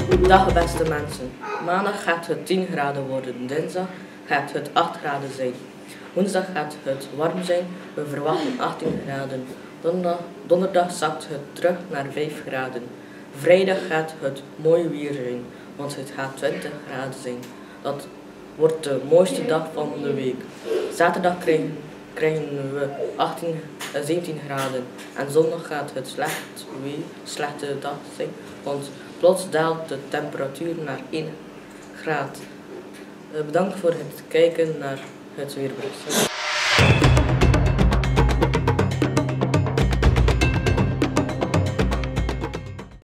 Dag beste mensen. Maandag gaat het 10 graden worden. Dinsdag gaat het 8 graden zijn. Woensdag gaat het warm zijn. We verwachten 18 graden. Donderdag zakt het terug naar 5 graden. Vrijdag gaat het mooi weer zijn, want het gaat 20 graden zijn. Dat wordt de mooiste dag van de week. Zaterdag krijgen we 17 graden en zondag gaat het slechte dag zijn, want plots daalt de temperatuur naar 1 graad. Bedankt voor het kijken naar het weerbericht.